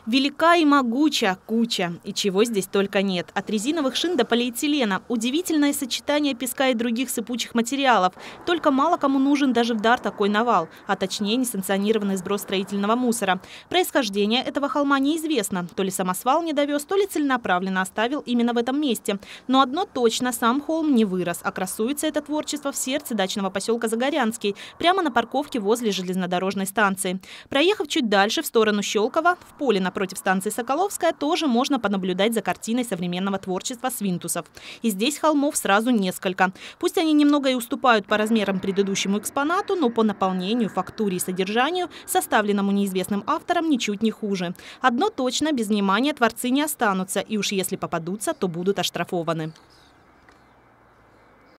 Велика и могуча куча. И чего здесь только нет. От резиновых шин до полиэтилена. Удивительное сочетание песка и других сыпучих материалов. Только мало кому нужен даже в дар такой навал. А точнее, несанкционированный сброс строительного мусора. Происхождение этого холма неизвестно. То ли самосвал не довез, то ли целенаправленно оставил именно в этом месте. Но одно точно, сам холм не вырос. А красуется это творчество в сердце дачного поселка Загорянский. Прямо на парковке возле железнодорожной станции. Проехав чуть дальше в сторону Щелково, в поле напротив станции Соколовская, тоже можно понаблюдать за картиной современного творчества свинтусов. И здесь холмов сразу несколько. Пусть они немного и уступают по размерам предыдущему экспонату, но по наполнению, фактуре и содержанию, составленному неизвестным автором, ничуть не хуже. Одно точно, без внимания творцы не останутся, и уж если попадутся, то будут оштрафованы.